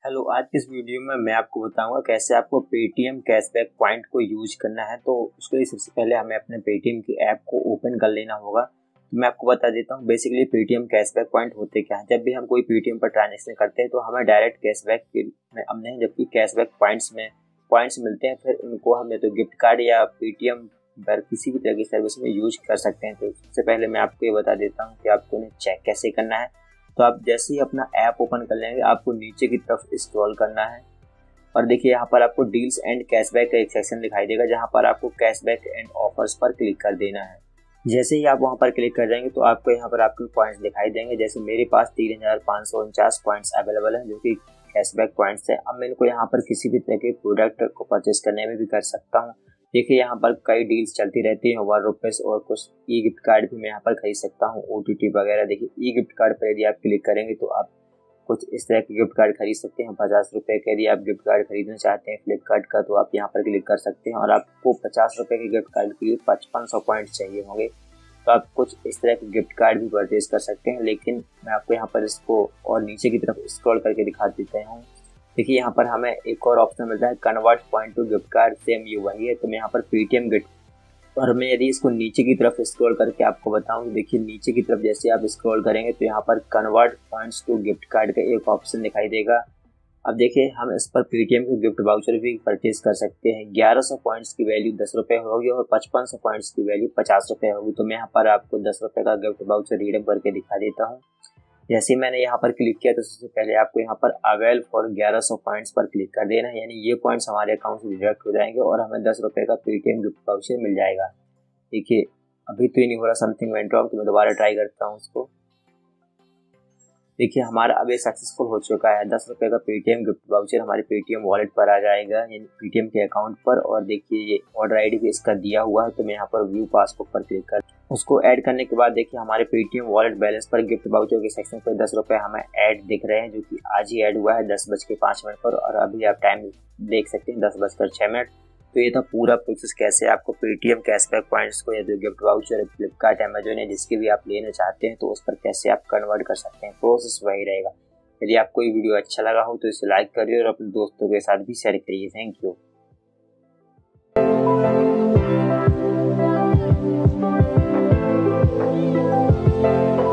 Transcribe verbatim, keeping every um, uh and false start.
Hello, आज की इस वीडियो में मैं आपको बताऊंगा कैसे आपको पेटीएम कैशबैक पॉइंट को यूज करना है। तो उसके लिए सबसे पहले हमें अपने पेटीएम की ऐप को ओपन कर लेना होगा। तो मैं आपको बता देता हूं बेसिकली पेटीएम कैशबैक पॉइंट होते क्या है। जब भी हम कोई पेटीएम पर ट्रांजेक्शन करते हैं तो हमें डायरेक्ट कैशबैक में हमने जबकि कैशबैक पॉइंट्स में पॉइंट्स मिलते हैं, फिर उनको हम या तो गिफ्ट कार्ड या पेटीएम पर किसी भी तरह की सर्विस में यूज कर सकते हैं। तो सबसे पहले मैं आपको ये बता देता हूँ कि आपको उन्हें चेक कैसे करना है। तो आप जैसे ही अपना ऐप ओपन कर लेंगे आपको नीचे की तरफ स्क्रॉल करना है और देखिए यहाँ पर आपको डील्स एंड कैशबैक का एक सेक्शन दिखाई देगा, जहाँ पर आपको कैशबैक एंड ऑफर्स पर क्लिक कर देना है। जैसे ही आप वहाँ पर क्लिक कर जाएंगे तो आपको यहाँ पर आपके पॉइंट्स दिखाई देंगे। जैसे मेरे पास तीन हजार पाँच सौ उनचास पॉइंट्स अवेलेबल हैं जो कि कैशबैक पॉइंट्स है। अब मैं इनको यहाँ पर किसी भी तरह के प्रोडक्ट को परचेस करने में भी कर सकता हूँ। देखिए यहाँ पर कई डील्स चलती रहती हैं, वन रुपीज़ और कुछ ई गिफ्ट कार्ड भी मैं यहाँ पर खरीद सकता हूँ, ओटीटी वगैरह। देखिए ई गिफ्ट कार्ड पर यदि आप क्लिक करेंगे तो आप कुछ इस तरह के गिफ्ट कार्ड खरीद सकते हैं। पचास रुपये का यदि आप गिफ्ट कार्ड खरीदना चाहते हैं फ्लिपकार्ट का तो आप यहाँ पर क्लिक कर सकते हैं और आपको पचास रुपये के गिफ्ट कार्ड के लिए पचपन सौ पॉइंट चाहिए होंगे, तो आप कुछ इस तरह के गिफ्ट कार्ड भी परचेज कर सकते हैं। लेकिन मैं आपको यहाँ पर इसको और नीचे की तरफ स्क्रॉल करके दिखा देते हूँ। देखिए यहाँ पर हमें एक और ऑप्शन मिलता है convert point to gift card, same ये वही है। तो मैं यहाँ पर पेटीएम गिफ्ट और मैं यदि इसको नीचे की तरफ स्क्रॉल करके आपको बताऊं, देखिए नीचे की तरफ जैसे आप स्क्रॉल करेंगे तो यहाँ पर convert points to gift card का एक ऑप्शन दिखाई देगा। अब देखिए हम इस पर पेटीएम के गिफ्ट वाउचर भी परचेज कर सकते हैं। ग्यारह सौ पॉइंट्स की वैल्यू दस रुपये होगी और पचपन सौ पॉइंट्स की वैल्यू पचास रुपये होगी। तो मैं यहाँ पर आपको दस रुपये का गिफ्ट वाउचर रिडीम करके दिखा देता हूँ। जैसे ही मैंने यहाँ पर क्लिक किया तो सबसे पहले आपको यहाँ पर अवेल फॉर ग्यारह सौ पॉइंट्स पर क्लिक कर देना है, यानी ये पॉइंट्स हमारे अकाउंट से डिडक्ट हो जाएंगे और हमें दस रुपये का पेटीएम गिफ्ट वाउचर मिल जाएगा। देखिए अभी तो ये नहीं हो रहा, समथिंग वेंट रॉन्ग, तो मैं दोबारा ट्राई करता हूँ उसको। देखिए हमारा अब ये सक्सेसफुल हो चुका है। दस रुपये का पेटीएम गिफ्ट वाउचर हमारे पेटीएम वॉलेट पर आ जाएगा, यानी पेटीएम के अकाउंट पर। और देखिए ये ऑर्डर आईडी भी इसका दिया हुआ है, तो मैं यहाँ पर व्यू पासबुक पर क्लिक कर उसको ऐड करने के बाद देखिए हमारे पेटीएम वॉलेट बैलेंस पर गिफ्ट वाउचर के सेक्शन पर दस रुपये हमें ऐड दिख रहे हैं, जो कि आज ही ऐड हुआ है दस बज के पाँच मिनट पर। और अभी आप टाइम देख सकते हैं दस बजकर छः मिनट। तो ये था पूरा प्रोसेस कैसे आपको पेटीएम कैशबैक पॉइंट्स को या तो गिफ्ट वाउचर फ्लिपकार्ट अमेजोन या जिसके भी आप लेना चाहते हैं तो उस पर कैसे आप कन्वर्ट कर सकते हैं। प्रोसेस वही रहेगा। यदि आपको ये वीडियो अच्छा लगा हो तो इसे लाइक करिए और अपने दोस्तों के साथ भी शेयर करिए। Thank you. Thank you.